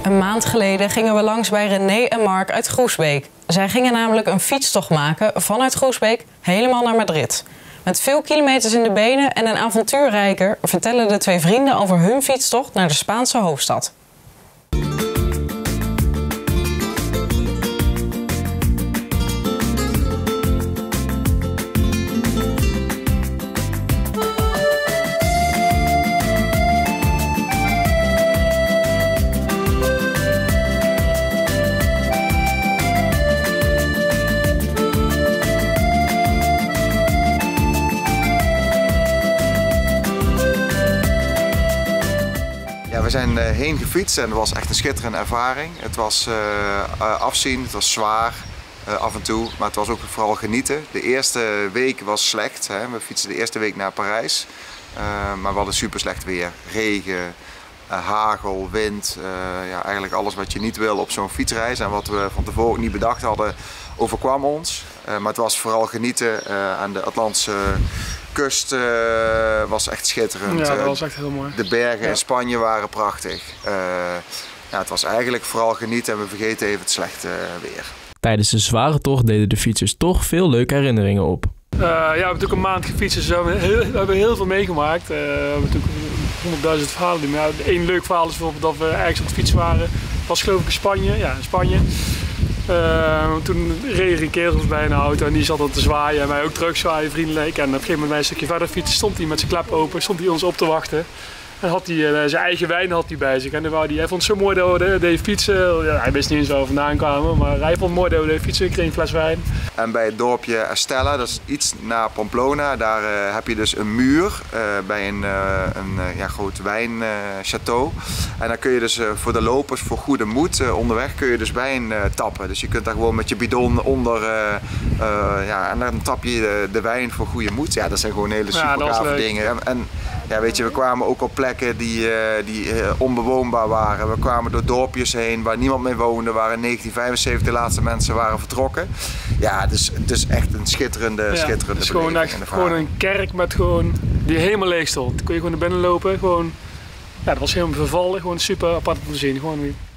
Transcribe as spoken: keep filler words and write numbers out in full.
Een maand geleden gingen we langs bij René en Mark uit Groesbeek. Zij gingen namelijk een fietstocht maken vanuit Groesbeek helemaal naar Madrid. Met veel kilometers in de benen en een avontuurrijker vertellen de twee vrienden over hun fietstocht naar de Spaanse hoofdstad. We zijn heen gefietst en het was echt een schitterende ervaring. Het was uh, afzien, het was zwaar uh, af en toe, maar het was ook vooral genieten. De eerste week was slecht, hè. We fietsen de eerste week naar Parijs, uh, maar we hadden super slecht weer. Regen, uh, hagel, wind, uh, ja, eigenlijk alles wat je niet wil op zo'n fietsreis. En wat we van tevoren ook niet bedacht hadden, overkwam ons. Uh, maar het was vooral genieten uh, aan de Atlantische kust uh, was echt schitterend. Ja, dat was echt heel mooi. De bergen ja. in Spanje waren prachtig. Uh, ja, het was eigenlijk vooral genieten en we vergeten even het slechte weer. Tijdens de zware tocht deden de fietsers toch veel leuke herinneringen op. Uh, ja, we hebben natuurlijk een maand gefietst, dus we hebben heel, we hebben heel veel meegemaakt. Uh, we hebben natuurlijk honderdduizend verhalen. Maar één leuk verhaal is bijvoorbeeld dat we ergens op het fietsen waren. Dat was geloof ik in Spanje. Ja, in Spanje. Uh, toen reed er een kerel bij een auto en die zat al te zwaaien en wij ook terugzwaaien vriendelijk. En op een gegeven moment bij een stukje verder fietsen stond hij met zijn klep open, stond hij ons op te wachten. En had hij uh, zijn eigen wijn had hij bij zich en dan wou hij, hij vond het zo mooi dat we de, de fietsen, ja, hij wist niet eens waar we vandaan kwamen, maar hij vond het mooi dat we de fietsen, ik kreeg een fles wijn. En bij het dorpje Estella, dat is iets na Pamplona, daar uh, heb je dus een muur uh, bij een, uh, een uh, ja, groot wijnchâteau. Uh, en dan kun je dus uh, voor de lopers, voor goede moed, uh, onderweg kun je dus wijn uh, tappen. Dus je kunt daar gewoon met je bidon onder, uh, uh, ja, en dan tap je de, de wijn voor goede moed. Ja, dat zijn gewoon hele super ja, gave dingen. En, en ja, weet je, we kwamen ook op plekken die, uh, die uh, onbewoonbaar waren. We kwamen door dorpjes heen waar niemand meer woonde, waar in negentien vijfenzeventig de laatste mensen waren vertrokken. Ja, het is, het is echt een schitterende, ja, schitterende het is gewoon echt gewoon een kerk met gewoon, die helemaal leeg stond. Dan kon je gewoon naar binnen lopen. Gewoon, ja, dat was helemaal vervallen. Gewoon super apart om te zien. Gewoon weer.